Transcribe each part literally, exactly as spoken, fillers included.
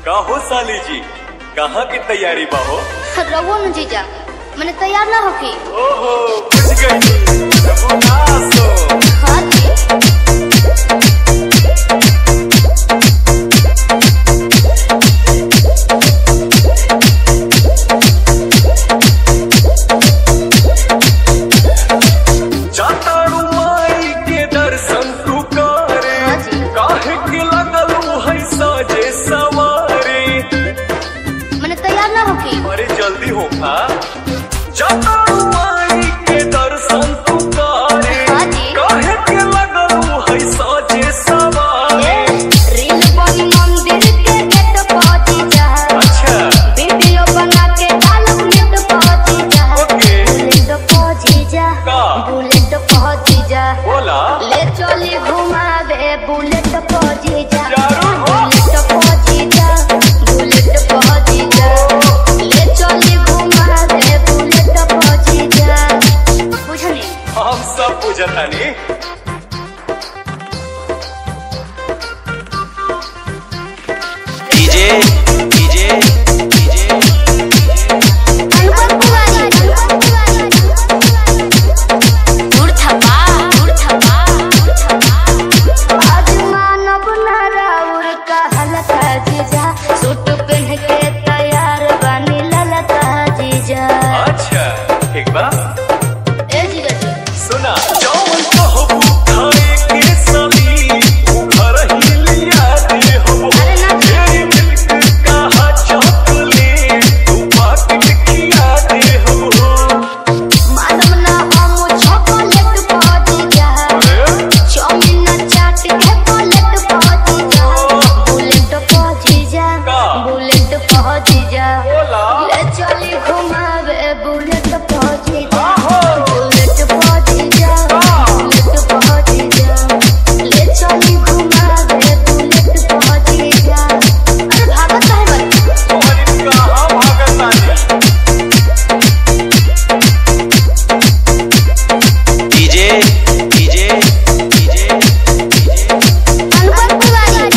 का हो साली जी, कहाँ की तैयारी बा हो? रवो न जीजा, मैंने तैयार ना होगी। ओहो, बुझ गई। हाँ जी। अरे जल्दी हो हाँ जाता माई के दर्शन तू करे काहे के लगलू है साजे सवारे रील बनी मंदिर के गेट पहुंची जा। अच्छा वीडियो बना के डालब नेट पहुंची जा। ओके बुलेट पहुंची जा का बुलेट पहुंची जा बोला ले चली घुमावे बुलेट पहुंची जा जरूर हो बुलेट पहुंची जा बुलेट पहुंची जा हम सब बुझतानी। डीजे डीजे डीजे अनुभव कुमारी दूर थपा दूर थपा आज मानव नाराउर का हलका जीजा सूट पहन के तैयार बनी ललका जीजा। अच्छा ठीक बा ए जीजा जी सुना जौन कहबू खाए के सभी घर ही लिया दे हो तेरी मिल्क का चॉकलेट तू पाकिट खिया दे हो मानव ना हम चॉकलेट पहुंची जा चाउमीन चाट के बुलेट पहुंची जा बुलेट पहुंची जा बुलेट पहुंची जा ले चली घुमावे बुलेट पहुंची जा बुलेट पहुंची जा बुलेट पहुंची जा ले चली घुमावे बुलेट पहुंची जा। अरे भागत है बच्चा तुम्हारी कहाँ भागत आनी डीजे डीजे डीजे अनुभव कुमारी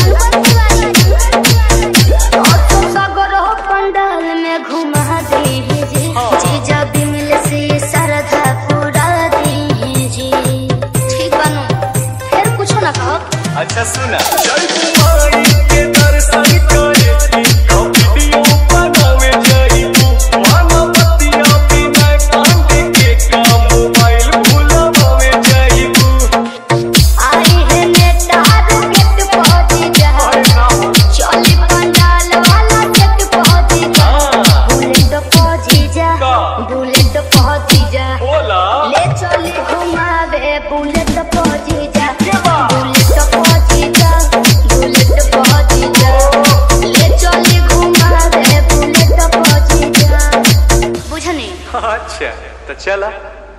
तो सागर हो पंडाल में घुमा दीजिए जीजा बिमल से सरधा पूरा दीजिए। ठीक बनो फिर कुछ ना कहो। अच्छा सुना जय कुमारी के दर्शन करे तो वीडियो बनावे जाइबू माना बतिया बिना कांदे के का मोबाइल भुलावे जाइबू आई है नेटार गेट पहुंची जा चली पंडाल वाला गेट पहुंची जा बुलेट पहुंची जा बुलेट पहुंची जा बोला ले चली घुमावे बुलेट पहुंची जा बुलेट पहुंची जा बुलेट पहुंची जा ले चली घुमावे बुलेट पहुंची जा। बुझनी अच्छा तो चला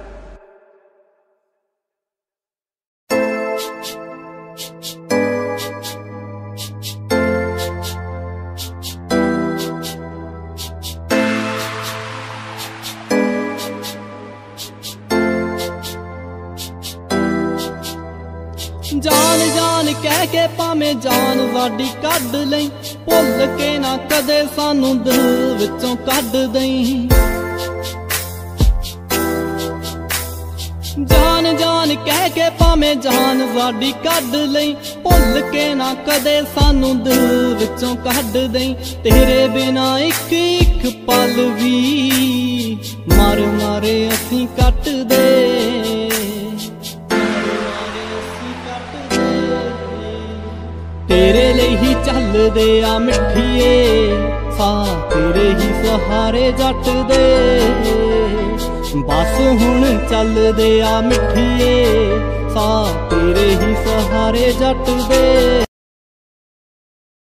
जान जान कह के भावे जान वाडी कढ लई भुल के ना कदे सानू दिल विचों कढ दई। जान जान कह के भावे जान वाडी कढ लई भुल के ना कदे सानू दिल विचों कढ दई। तेरे बिना एक एक पल भी मार मारे असीं कट दे तेरे लिए ही चलदे आ मिठिए सा तेरे ही सहारे जट दे बस हुण चलदे आ मिठिए सा तेरे ही सहारे जट दे।